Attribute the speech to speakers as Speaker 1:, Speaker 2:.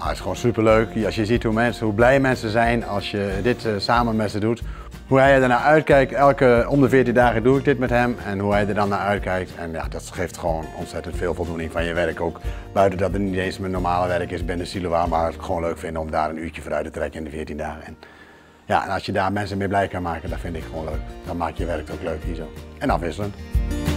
Speaker 1: het is gewoon superleuk. Als je ziet hoe blij mensen zijn als je dit samen met ze doet. Hoe hij er naar uitkijkt, om de 14 dagen doe ik dit met hem en hoe hij er dan naar uitkijkt. En ja, dat geeft gewoon ontzettend veel voldoening van je werk ook. Buiten dat het niet eens mijn normale werk is binnen Siloa, maar het gewoon leuk vinden om daar een uurtje voor uit te trekken in de 14 dagen. En ja, en als je daar mensen mee blij kan maken, dat vind ik gewoon leuk. Dan maak je werk ook leuk hier zo. En afwisselend.